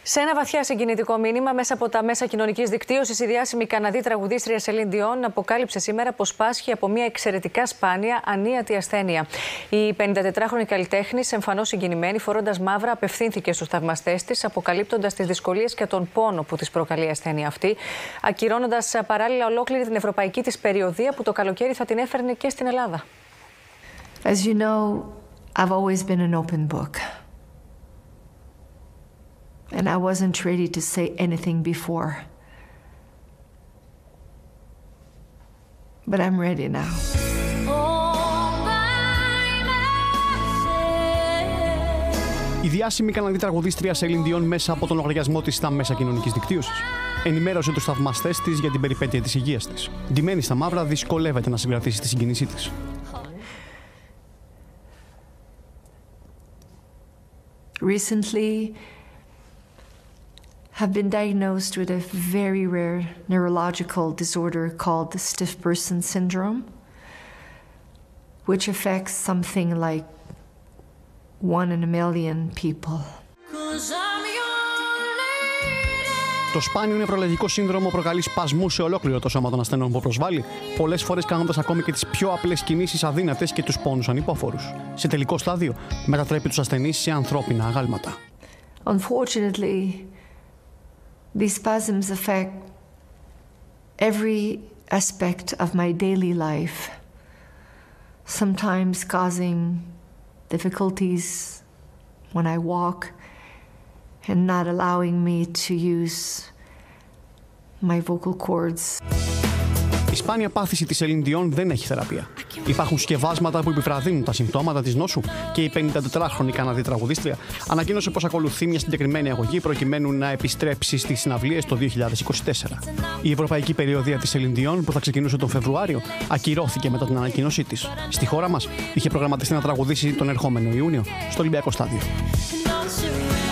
Σε ένα βαθιά συγκινητικό μήνυμα μέσα από τα μέσα κοινωνικής δικτύωσης, η διάσημη Καναδή τραγουδίστρια Celine Dion αποκάλυψε σήμερα πως πάσχει από μια εξαιρετικά σπάνια ανίατη ασθένεια. Η 54χρονη καλλιτέχνης, εμφανώς συγκινημένη, φορώντας μαύρα, απευθύνθηκε στους θαυμαστές της, αποκαλύπτοντας τις δυσκολίες και τον πόνο που της προκαλεί η ασθένεια αυτή, ακυρώνοντας παράλληλα ολόκληρη την ευρωπαϊκή της περιοδεία που το καλοκαίρι θα την έφερνε και στην Ελλάδα. As you know, I've always been an open book. And I wasn't ready to say anything before. But I'm ready now. Η διάσημη Καναδή τραγουδίστρια Celine Dion μέσα από τον λογαριασμό της στα μέσα κοινωνικής δικτύωσης ενημέρωσε τους θαυμαστές της για την περιπέτεια της υγείας της. Ντυμένη στα μαύρα, δυσκολεύεται να συγκρατήσει τη συγκίνησή της. Recently, have been diagnosed with a very rare neurological disorder called the stiff person syndrome, which affects something like 1 in a million people. Το σπάνιο νευρολογικό σύνδρομο προκαλεί σπασμούς σε ολόκληρο το σώμα των ασθενών που προσβάλλει, πολλές φορές κάνοντας ακόμη και τις πιο απλές κινήσεις αδύνατες και τους πόνους ανυπόφορους. Σε τελικό στάδιο, μετατρέπει τους ασθενείς σε ανθρώπινα αγάλματα. Unfortunately, these spasms affect every aspect of my daily life, sometimes causing difficulties when I walk and not allowing me to use my vocal cords. Η σπάνια πάθηση της Celine Dion δεν έχει θεραπεία. Υπάρχουν σκευάσματα που επιβραδύνουν τα συμπτώματα της νόσου και η 54χρονη Καναδή τραγουδίστρια ανακοίνωσε πως ακολουθεί μια συγκεκριμένη αγωγή προκειμένου να επιστρέψει στις συναυλίες το 2024. Η ευρωπαϊκή περιοδεία της Celine Dion, που θα ξεκινούσε τον Φεβρουάριο, ακυρώθηκε μετά την ανακοίνωσή της. Στη χώρα μας είχε προγραμματιστεί να τραγουδήσει τον ερχόμενο Ιούνιο στο Ολυμπιακό Στάδιο.